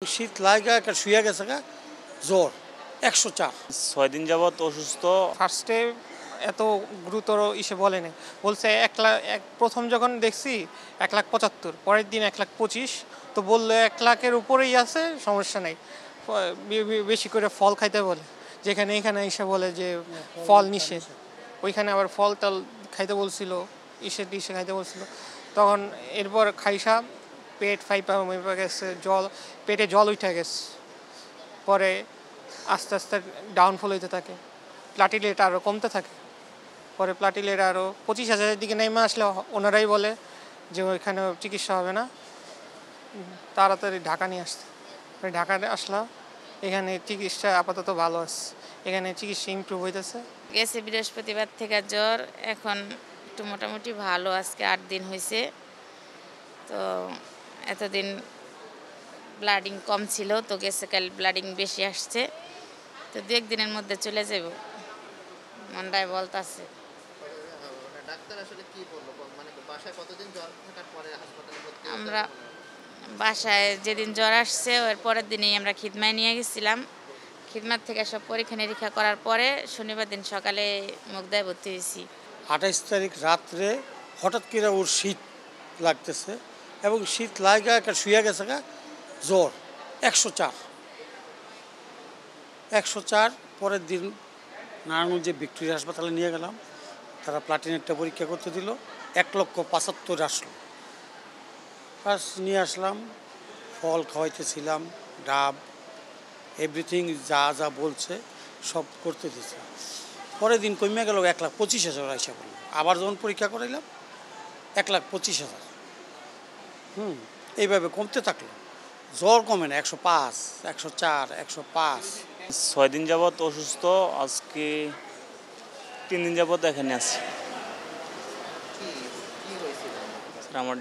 শীত লাগা একটা শুয়ে গেছে গা জ্বর 104। 6 দিন যাবৎ অসুস্থ। ফার্স্টে এত গুরুতর ইসে বলেনি, বলছে 1 লাখ প্রথম যখন দেখছি 1,75,000, পরের দিন 1,25,000, তো বললো 1 লাখের উপরেই আছে, সমস্যা নেই, বেশি করে ফল খাইতে বলে। যেখানে এখানে এসে বলে যে ফল নিষেধ, ওইখানে আবার ফল টল খাইতে বলছিল, ইসে খাইতে বলছিল। তখন এরপর খাইসা পেট ফাইপা গেছে, পেটে জল উঠে গেছে। পরে আস্তে আস্তে ডাউনফল হইতে থাকে, প্লাটিলেট আরও কমতে থাকে। পরে প্লাটিলেট আরও 25,000-এর দিকে নেমে আসলে ওনারাই বলে যে ওইখানে চিকিৎসা হবে না, তাড়াতাড়ি ঢাকা নিয়ে আসতে। ঢাকা আসলাম, এখানে চিকিৎসা আপাতত ভালো আছে, এখানে চিকিৎসা ইমপ্রুভ হইতেছে। গেছে বৃহস্পতিবার থেকে জ্বর, এখন একটু মোটামুটি ভালো, আজকে 8 দিন হয়েছে। তো এতদিন ব্লাডিং কম ছিল, তো গেছে কাল ব্লাডিং বেশি আসছে, তো 2-1 দিনের মধ্যে চলে যাব মন্ডায় বলতাছে। আমরা বাসায় যেদিন জ্বর আসছে ওর পরের দিনেই আমরা খিদমায় নিয়ে গেছিলাম। খিদমার থেকে সব পরীক্ষা নিরীক্ষা করার পরে শনিবার দিন সকালে মুগদায় ভর্তি হয়েছি। 28 তারিখ রাত্রে হঠাৎ করে ওর শীত লাগতেছে এবং শীত লাগা একটা শুয়ে গেছে গা জ্বর 104। পরের দিন নারায়ণগঞ্জে ভিক্টোরিয়া হাসপাতালে নিয়ে গেলাম, তারা প্লাটিনেটটা পরীক্ষা করতে দিল, 1,75,000 আসলো। ফার্স্ট নিয়ে আসলাম, ফল খাওয়াইতেছিলাম, ডাব এভরিথিং যা যা বলছে সব করতে দিচ্ছে। পরের দিন কমে গেল 1,25,000 আইসা বলল। আবার যখন পরীক্ষা করাইলাম 1,25,000। এইভাবে কমতে থাকলো, জ্বর কমে না, 105, 104, 105। 6 দিন যাবৎ অসুস্থ, আজকে 3 দিন যাবৎ এখানে আছি। আমার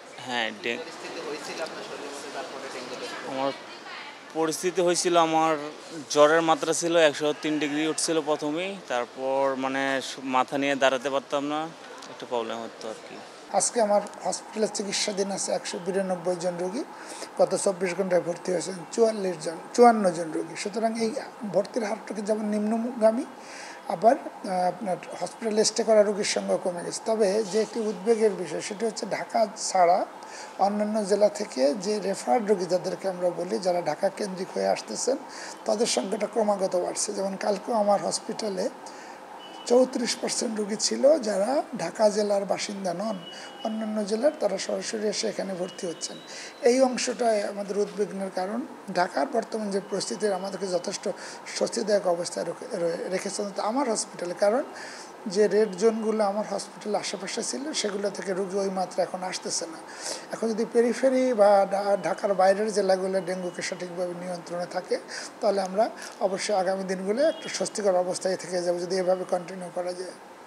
আমার পরিস্থিতি হয়েছিল, আমার জ্বরের মাত্রা ছিল 103 ডিগ্রি উঠছিল প্রথমেই, তারপর মানে মাথা নিয়ে দাঁড়াতে পারতাম না, একটা প্রবলেম হতো আর কি। আজকে আমার হসপিটালে চিকিৎসাধীন আছে 192 জন রোগী, গত 24 ঘন্টায় ভর্তি হয়েছেন 54 জন রোগী। সুতরাং এই ভর্তির হারটাকে যেমন নিম্নগামী, আবার আপনার হসপিটালে স্টে করা রোগীর সংখ্যা কমে গেছে। তবে যে একটি উদ্বেগের বিষয় সেটি হচ্ছে ঢাকা ছাড়া অন্যান্য জেলা থেকে যে রেফার্ড রোগী যাদেরকে আমরা বলি, যারা ঢাকা কেন্দ্রিক হয়ে আসতেছেন, তাদের সংখ্যাটা ক্রমাগত বাড়ছে। যেমন কালকেও আমার হসপিটালে 34% রোগী ছিল যারা ঢাকা জেলার বাসিন্দা নন, অন্যান্য জেলার, তারা সরাসরি এসে এখানে ভর্তি হচ্ছেন। এই অংশটাই আমাদের উদ্বিগ্নের কারণ। ঢাকার বর্তমান যে পরিস্থিতি আমাদেরকে যথেষ্ট স্বস্তিদায়ক অবস্থায় রেখেছেন আমার হসপিটালে, কারণ যে রেড জোনগুলো আমার হসপিটালের আশেপাশে ছিল সেগুলো থেকে রোগী ওই মাত্রা এখন আসতেছে না। এখন যদি পেরিফেরি বা ঢাকার বাইরের জেলাগুলো ডেঙ্গুকে সঠিকভাবে নিয়ন্ত্রণে থাকে, তাহলে আমরা অবশ্যই আগামী দিনগুলো একটা স্বস্তিকর অবস্থায় থেকে যাবো যদি এভাবে কন্টিনিউ করা যায়।